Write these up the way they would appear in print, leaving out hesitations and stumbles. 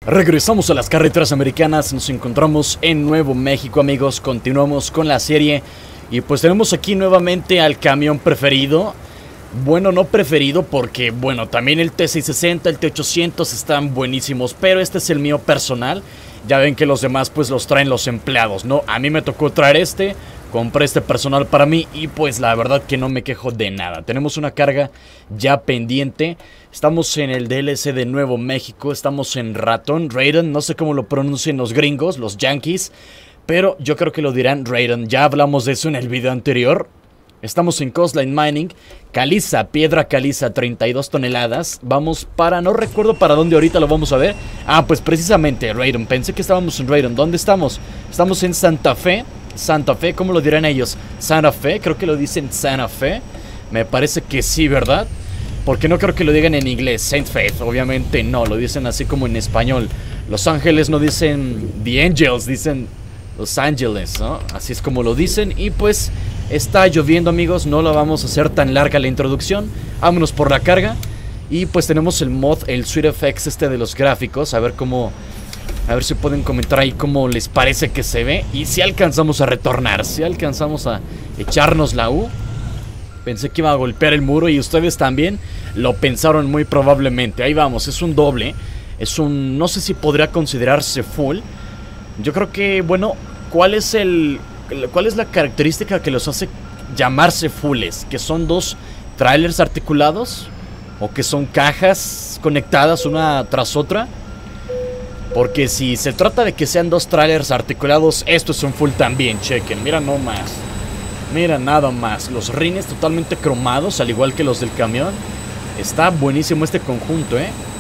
Regresamos a las carreteras americanas, nos encontramos en Nuevo México, amigos, continuamos con la serie y pues tenemos aquí nuevamente al camión preferido. Bueno, no preferido porque, bueno, también el T660, el T800 están buenísimos, pero este es el mío personal. Ya ven que los demás pues los traen los empleados, ¿no? A mí me tocó traer este, compré este personal para mí y pues la verdad que no me quejo de nada. Tenemos una carga ya pendiente. Estamos en el DLC de Nuevo México, estamos en Raiden, no sé cómo lo pronuncian los gringos, los yankees, pero yo creo que lo dirán Raiden. Ya hablamos de eso en el video anterior. Estamos en Coastline Mining, caliza, piedra caliza, 32 toneladas. Vamos para, no recuerdo para dónde ahorita lo vamos a ver. Ah, pues precisamente Raiden, pensé que estábamos en Raiden. ¿Dónde estamos? Estamos en Santa Fe. Santa Fe, ¿cómo lo dirán ellos? Santa Fe, creo que lo dicen Santa Fe. Me parece que sí, ¿verdad? Porque no creo que lo digan en inglés, Saint Faith, obviamente no, lo dicen así como en español. Los Ángeles no dicen The Angels, dicen Los Ángeles, ¿no? Así es como lo dicen. Y pues está lloviendo, amigos, no la vamos a hacer tan larga la introducción. Vámonos por la carga. Y pues tenemos el mod, el Sweet FX este de los gráficos, a ver cómo... A ver si pueden comentar ahí cómo les parece que se ve. Y si alcanzamos a retornar, si alcanzamos a echarnos la U. Pensé que iba a golpear el muro y ustedes también lo pensaron muy probablemente. Ahí vamos, es un doble. Es un... no sé si podría considerarse full. Yo creo que, bueno, ¿cuál es la característica que los hace llamarse fulles? ¿Que son dos trailers articulados? ¿O que son cajas conectadas una tras otra? Porque si se trata de que sean dos trailers articulados, esto es un full también, chequen, mira nomás. Mira nada más, los rines totalmente cromados, al igual que los del camión. Está buenísimo este conjunto,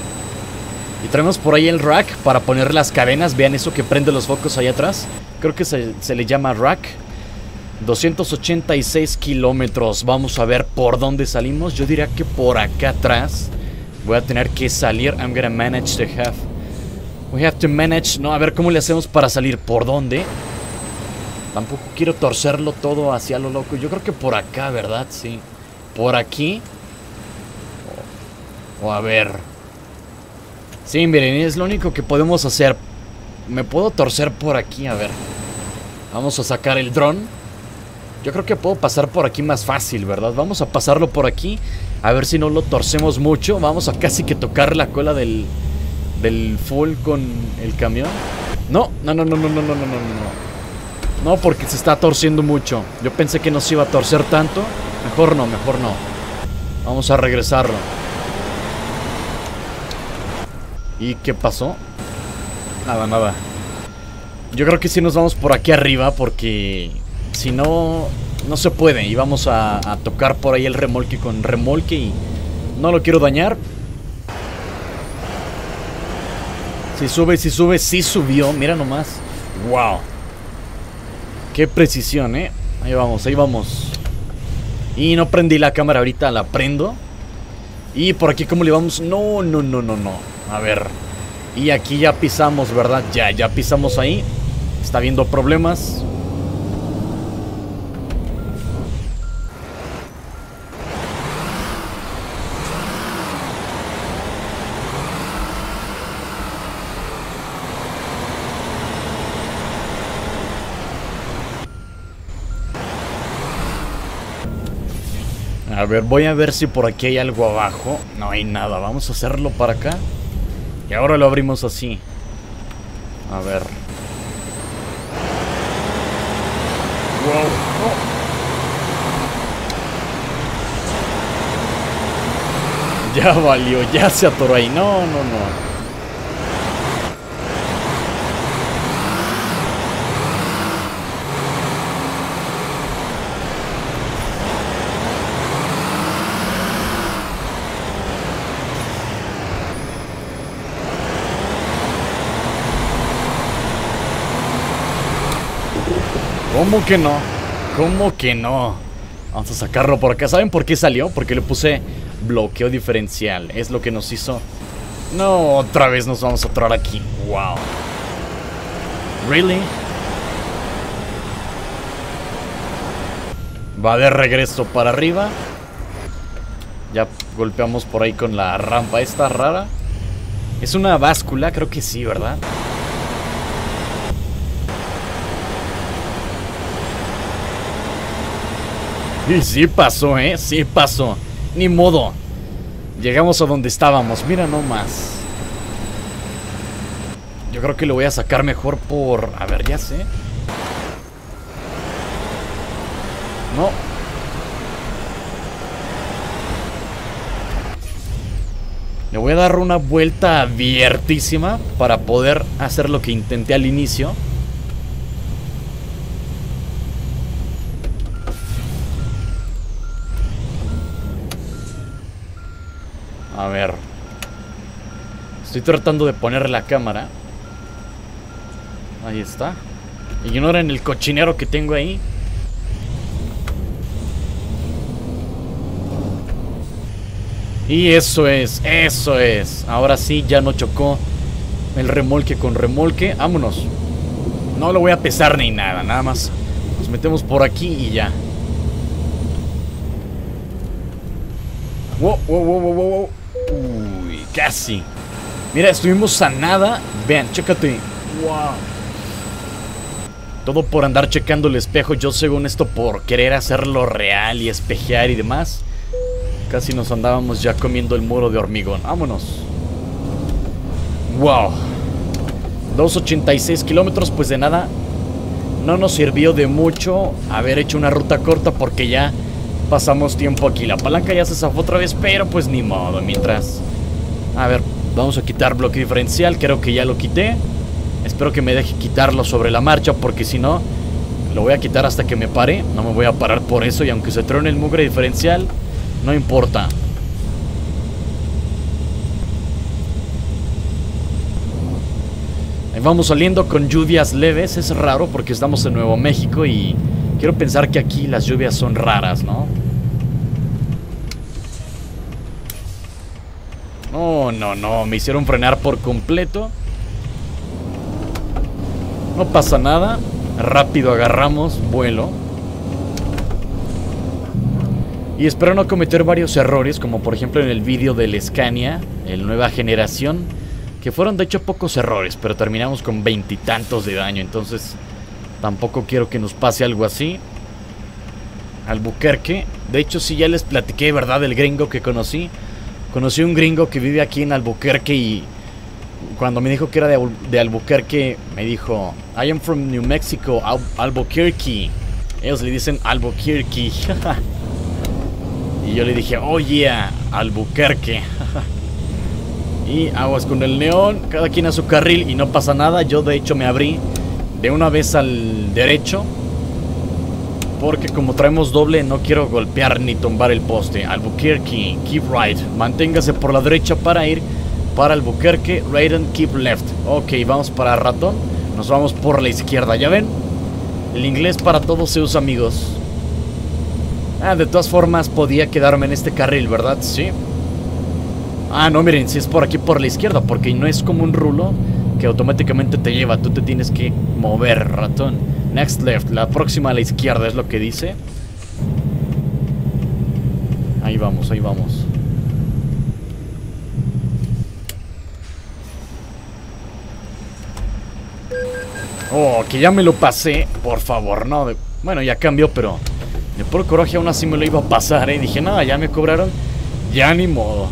Y traemos por ahí el rack para poner las cadenas. Vean eso que prende los focos ahí atrás. Creo que se le llama rack. 286 kilómetros. Vamos a ver por dónde salimos. Yo diría que por acá atrás. Voy a tener que salir. I'm gonna manage to have. We have to manage. No, a ver cómo le hacemos para salir. ¿Por dónde? Tampoco quiero torcerlo todo hacia lo loco. Yo creo que por acá, ¿verdad? Sí. Por aquí. O a ver. Sí, miren, es lo único que podemos hacer. Me puedo torcer por aquí, a ver. Vamos a sacar el dron. Yo creo que puedo pasar por aquí más fácil, ¿verdad? Vamos a pasarlo por aquí. A ver si no lo torcemos mucho. Vamos a casi que tocar la cola del full con el camión. No. No, porque se está torciendo mucho. Yo pensé que no se iba a torcer tanto. Mejor no. Vamos a regresarlo. ¿Y qué pasó? Nada. Yo creo que sí nos vamos por aquí arriba, porque si no, no se puede. Y vamos a tocar por ahí el remolque con remolque y no lo quiero dañar. Si sube, sí subió. Mira nomás. Wow. Qué precisión, Ahí vamos. Y no prendí la cámara ahorita, la prendo. Y por aquí, ¿cómo le vamos? No. A ver. Y aquí ya pisamos, ¿verdad? Ya pisamos ahí. Está habiendo problemas. A ver, voy a ver si por aquí hay algo abajo. No hay nada, vamos a hacerlo para acá. Y ahora lo abrimos así. A ver. Wow. Oh. Ya valió, ya se atoró ahí. No. ¿Cómo que no? Vamos a sacarlo por acá. ¿Saben por qué salió? Porque le puse bloqueo diferencial. Es lo que nos hizo. No, otra vez nos vamos a atorar aquí. Wow. ¿Really? Va de regreso para arriba. Ya golpeamos por ahí con la rampa esta rara. Es una báscula, creo que sí, ¿verdad? Y sí pasó, ¿eh? Sí pasó. Ni modo. Llegamos a donde estábamos. Mira nomás. Yo creo que lo voy a sacar mejor por... A ver, ya sé. No. Le voy a dar una vuelta abiertísima para poder hacer lo que intenté al inicio. A ver. Estoy tratando de poner la cámara. Ahí está. Ignoren el cochinero que tengo ahí. Y eso es, eso es. Ahora sí, ya no chocó el remolque con remolque. Vámonos. No lo voy a pesar ni nada, nada más nos metemos por aquí y ya. Wow, wow, wow, wow, wow. Uy, casi. Mira, estuvimos a nada. Vean, chécate. Wow. Todo por andar checando el espejo. Yo según esto por querer hacerlo real y espejear y demás. Casi nos andábamos ya comiendo el muro de hormigón. Vámonos. Wow. 286 kilómetros, pues de nada. No nos sirvió de mucho haber hecho una ruta corta porque ya pasamos tiempo aquí. La palanca ya se zafó otra vez, pero pues ni modo. Mientras... A ver, vamos a quitar bloque diferencial. Creo que ya lo quité. Espero que me deje quitarlo sobre la marcha, porque si no, lo voy a quitar hasta que me pare. No me voy a parar por eso. Y aunque se truene el mugre diferencial, no importa. Ahí vamos saliendo con lluvias leves. Es raro porque estamos en Nuevo México y quiero pensar que aquí las lluvias son raras, ¿no? No, no, no. Me hicieron frenar por completo. No pasa nada. Rápido agarramos vuelo. Y espero no cometer varios errores, como por ejemplo en el vídeo del Scania, el nueva generación, que fueron de hecho pocos errores, pero terminamos con 20 y tantos de daño. Entonces tampoco quiero que nos pase algo así. Albuquerque. De hecho sí, ya les platiqué, ¿verdad? Del gringo que conocí. Conocí un gringo que vive aquí en Albuquerque y cuando me dijo que era de Albuquerque, me dijo: I am from New Mexico, Albuquerque. Ellos le dicen Albuquerque. Y yo le dije: oh yeah, Albuquerque. Y aguas con el neón, cada quien a su carril y no pasa nada. Yo de hecho me abrí de una vez al derecho, porque como traemos doble no quiero golpear ni tumbar el poste. Albuquerque, keep right. Manténgase por la derecha para ir para Albuquerque. Right and keep left. Ok, vamos para Ratón. Nos vamos por la izquierda, ¿ya ven? El inglés para todos se usa, amigos. Ah, de todas formas podía quedarme en este carril, ¿verdad? Sí. Ah, no, miren, si es por aquí por la izquierda, porque no es como un rulo que automáticamente te lleva. Tú te tienes que mover, ratón. Next left, la próxima a la izquierda es lo que dice. Ahí vamos, ahí vamos. Oh, que ya me lo pasé. Por favor, no. Bueno, ya cambió, pero de puro coraje aún así me lo iba a pasar, ¿eh? Dije, nada, ya me cobraron. Ya ni modo.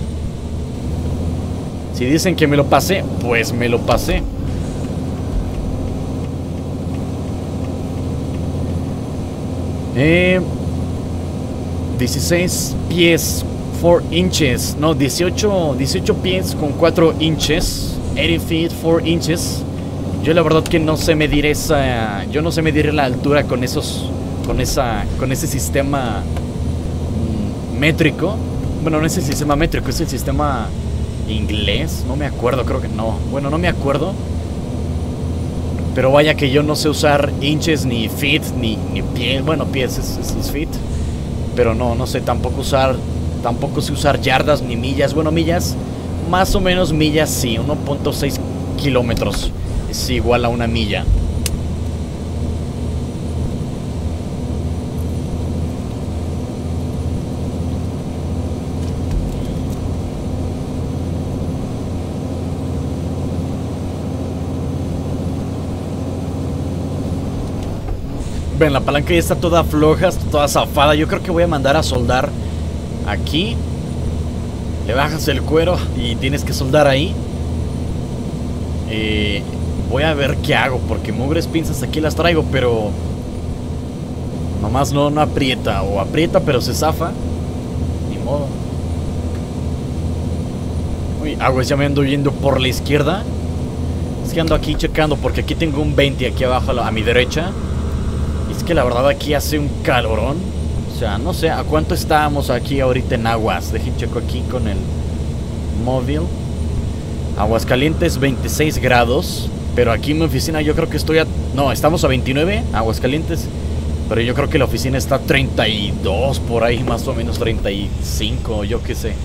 Si dicen que me lo pasé, pues me lo pasé. Eh, 16 pies 4 inches. No, 18 pies con 4 inches. 80 feet 4 inches. Yo la verdad que no sé medir esa. Yo no sé medir la altura con esos. Con ese sistema métrico. Bueno, no es el sistema métrico, es el sistema inglés. No me acuerdo, creo que no. Bueno, no me acuerdo. Pero vaya que yo no sé usar inches, ni feet, ni pies. Bueno, pies es feet. Pero no sé tampoco sé usar yardas ni millas. Bueno, millas, más o menos millas sí. 1.6 kilómetros es igual a una milla. Ven, la palanca ya está toda floja, está toda zafada. Yo creo que voy a mandar a soldar aquí. Le bajas el cuero y tienes que soldar ahí. Voy a ver qué hago, porque mugres pinzas aquí las traigo, pero nomás no aprieta. O aprieta pero se zafa. Ni modo. Uy, aguas, ya me ando yendo por la izquierda. Es que ando aquí checando, porque aquí tengo un 20 aquí abajo a mi derecha. Y es que la verdad aquí hace un calorón. O sea, no sé, ¿a cuánto estábamos aquí ahorita en Aguas? Dejen checo aquí con el móvil. Aguascalientes 26 grados. Pero aquí en mi oficina yo creo que estoy a... No, estamos a 29, Aguascalientes. Pero yo creo que la oficina está a 32, por ahí más o menos 35, yo qué sé.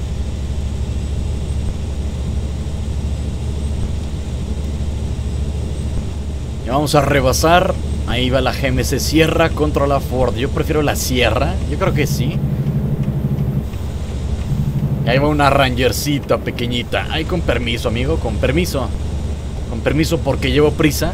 Y vamos a rebasar. Ahí va la GMC Sierra contra la Ford. Yo prefiero la Sierra, yo creo que sí. Y ahí va una Rangercita pequeñita. Ahí con permiso, amigo, con permiso. Con permiso porque llevo prisa.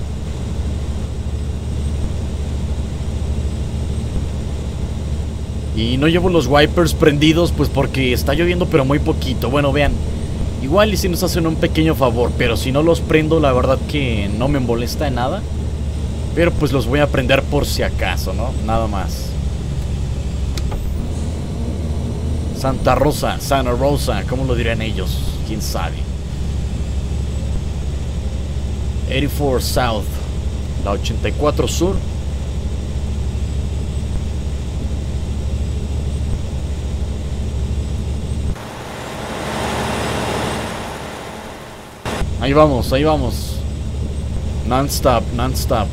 Y no llevo los wipers prendidos pues porque está lloviendo pero muy poquito. Bueno, vean, igual y si nos hacen un pequeño favor, pero si no los prendo la verdad que no me molesta en nada. Pero pues los voy a prender por si acaso, ¿no? Nada más. Santa Rosa, ¿cómo lo dirán ellos? ¿Quién sabe? 84 South, la 84 Sur. Ahí vamos, ahí vamos. Non-stop, non-stop.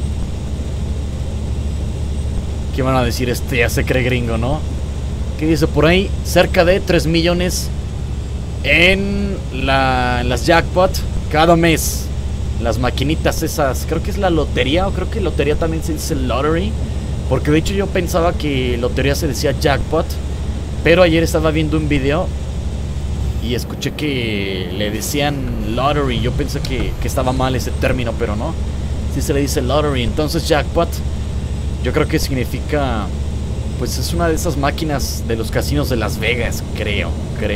¿Qué van a decir? Este ya se cree gringo, ¿no? ¿Qué dice por ahí? Cerca de 3 millones en las jackpot cada mes. Las maquinitas esas. Creo que es la lotería, o creo que lotería también se dice lottery. Porque de hecho yo pensaba que lotería se decía jackpot. Pero ayer estaba viendo un video y escuché que le decían lottery. Yo pensé que estaba mal ese término, pero no. Sí se le dice lottery. Entonces jackpot, yo creo que significa... Pues es una de esas máquinas de los casinos de Las Vegas, creo.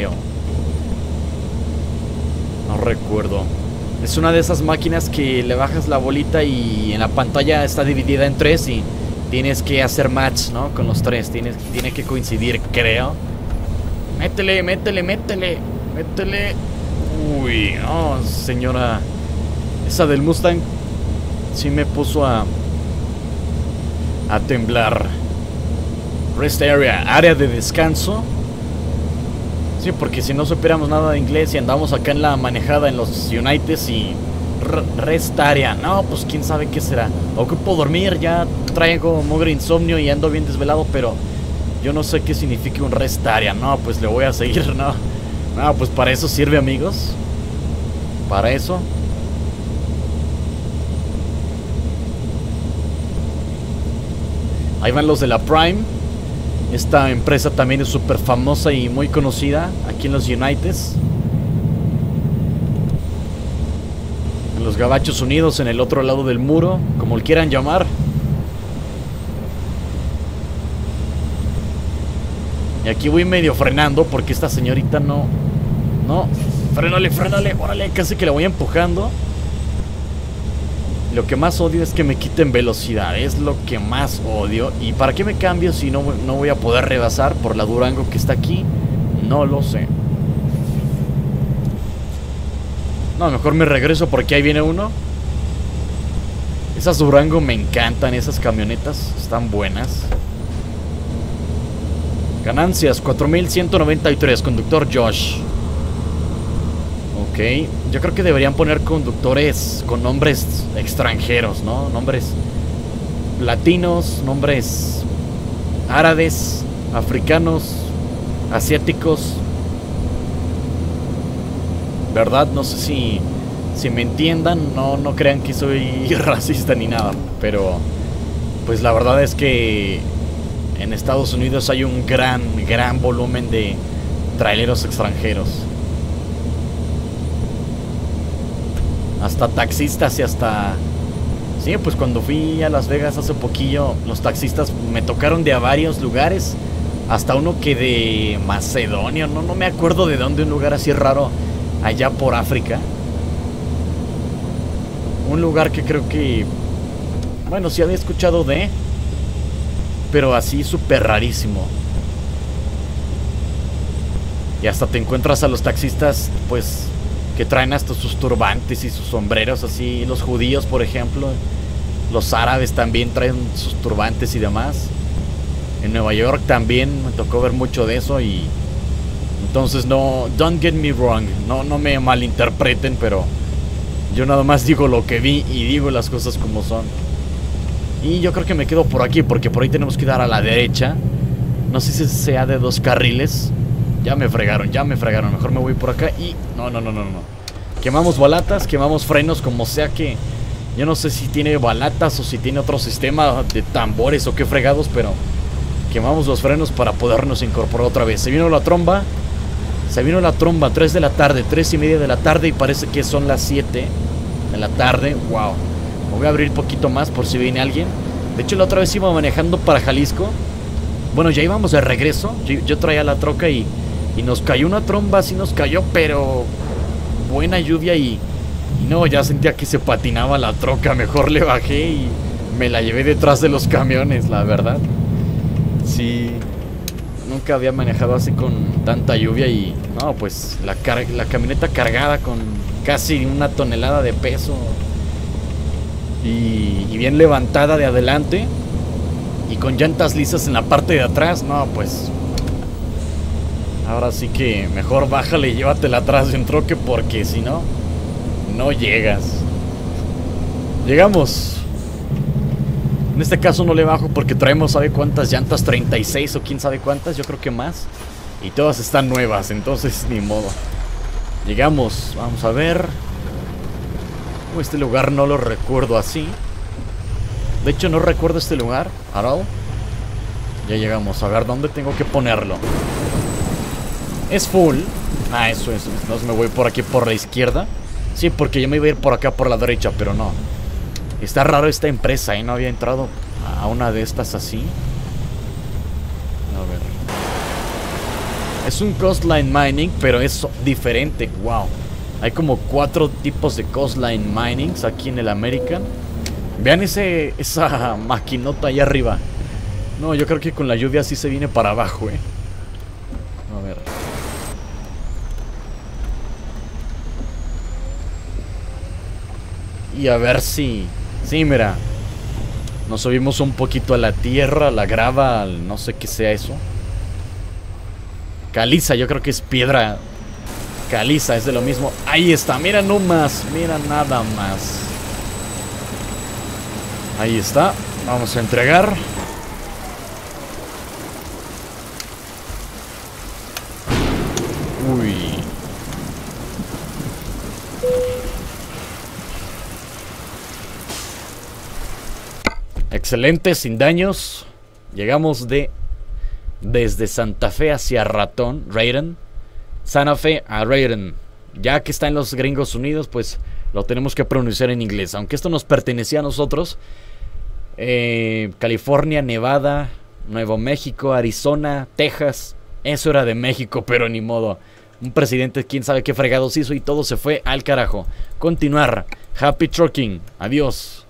No recuerdo. Es una de esas máquinas que le bajas la bolita y en la pantalla está dividida en 3 y tienes que hacer match, ¿no? Con los 3. Tiene que coincidir, creo. Métele. Uy, no, señora. Esa del Mustang sí me puso a temblar. Rest area, área de descanso. Sí, porque si no supiéramos nada de inglés y andamos acá en la manejada en los United y rest area, no, pues quién sabe qué será. Ocupo dormir, ya traigo mugre insomnio y ando bien desvelado, pero yo no sé qué significa un rest area. No, pues le voy a seguir, no, pues para eso sirve, amigos. Para eso. Ahí van los de la Prime. Esta empresa también es súper famosa y muy conocida aquí en los United. En los Gabachos Unidos, en el otro lado del muro, como lo quieran llamar. Y aquí voy medio frenando porque esta señorita no, frénale, órale, casi que la voy empujando. Lo que más odio es que me quiten velocidad, es lo que más odio. ¿Y para qué me cambio si no voy a poder rebasar por la Durango que está aquí? No lo sé. No, mejor me regreso porque ahí viene uno. Esas Durango me encantan, esas camionetas están buenas. Ganancias, 4,193, conductor Josh. Ok, yo creo que deberían poner conductores con nombres extranjeros, ¿no? Nombres latinos, nombres árabes, africanos, asiáticos. ¿Verdad? No sé si me entiendan, no crean que soy racista ni nada, pero pues la verdad es que en Estados Unidos hay un gran volumen de traileros extranjeros. Hasta taxistas y hasta Sí, pues cuando fui a Las Vegas hace poquillo, los taxistas me tocaron de a varios lugares. Hasta uno que de Macedonia, no me acuerdo de dónde, un lugar así raro allá por África. Un lugar que creo que, bueno, sí había escuchado de, pero así súper rarísimo. Y hasta te encuentras a los taxistas, pues, que traen hasta sus turbantes y sus sombreros así. Los judíos, por ejemplo. Los árabes también traen sus turbantes y demás. En Nueva York también me tocó ver mucho de eso. Y entonces no, don't get me wrong, no me malinterpreten, pero yo nada más digo lo que vi y digo las cosas como son. Y yo creo que me quedo por aquí, porque por ahí tenemos que dar a la derecha. No sé si sea de 2 carriles. Ya me fregaron. Mejor me voy por acá y... No. Quemamos balatas, quemamos frenos, como sea que... Yo no sé si tiene balatas o si tiene otro sistema de tambores o qué fregados, pero... Quemamos los frenos para podernos incorporar otra vez. Se vino la tromba, 3 de la tarde, 3:30 de la tarde, y parece que son las 7 de la tarde. Wow. Me voy a abrir poquito más por si viene alguien. De hecho, la otra vez iba manejando para Jalisco. Bueno, ya íbamos de regreso. Yo traía la troca y nos cayó una tromba. Sí nos cayó, pero buena lluvia y no, ya sentía que se patinaba la troca. Mejor le bajé y me la llevé detrás de los camiones, la verdad. Sí, nunca había manejado así con tanta lluvia y no, pues la camioneta cargada con casi 1 tonelada de peso y bien levantada de adelante y con llantas lisas en la parte de atrás. No, pues ahora sí que mejor bájale y llévatela atrás de un troque, porque si no, no llegas. Llegamos. En este caso no le bajo porque traemos, ¿sabe cuántas llantas? 36 o quién sabe cuántas, yo creo que más. Y todas están nuevas, entonces ni modo. Llegamos, vamos a ver. Este lugar no lo recuerdo así. De hecho no recuerdo este lugar, Harold. Ya llegamos, a ver dónde tengo que ponerlo. Es full. Ah, eso es. Entonces me voy por aquí por la izquierda. Sí, porque yo me iba a ir por acá por la derecha, pero no. Está raro esta empresa, ¿eh? No había entrado a una de estas así. A ver. Es un coastline mining, pero es diferente. Wow. Hay como 4 tipos de coastline minings aquí en el American. Vean esa maquinota ahí arriba. No, yo creo que con la lluvia sí se viene para abajo, ¿eh? A ver. Y a ver si... Sí, mira. Nos subimos un poquito a la tierra, a la grava, no sé qué sea eso. Caliza, yo creo que es piedra. Caliza, es de lo mismo. Ahí está, mira nomás, mira nada más. Ahí está, vamos a entregar. Uy. Excelente, sin daños. Llegamos desde Santa Fe hacia Raiden. Santa Fe a Raiden. Ya que está en los Gringos Unidos, pues lo tenemos que pronunciar en inglés. Aunque esto nos pertenecía a nosotros. California, Nevada, Nuevo México, Arizona, Texas. Eso era de México, pero ni modo. Un presidente, quién sabe qué fregados hizo y todo se fue al carajo. Continuar. Happy trucking. Adiós.